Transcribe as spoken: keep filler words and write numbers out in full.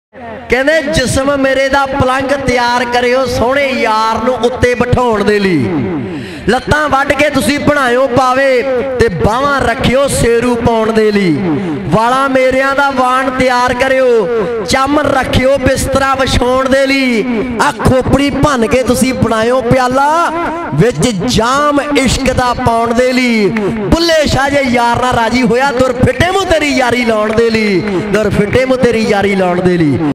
कहते जिस्म मेरे दा पलंग तैयार करियो सोहणे यार नूं उत्ते बिठाउण दे लई। लत्तां वड्ड के तुसीं बनायो पावे ते बाहां रखियो सेरू पाउण दे लई। वाला मेरियां दा वाण तैयार करियो, चम रखियो बिस्तरा विछाउण दे लई। आ खोपड़ी भन के तुसीं बनायो प्याला विच जाम इश्क दा पाउण दे लई। बुल्ले शाह जे यार नाल राजी होया दुर फिटे मूं तेरी यारी लाउण दे लई, दुर फिटे मूं तेरी यारी लाउण दे लई।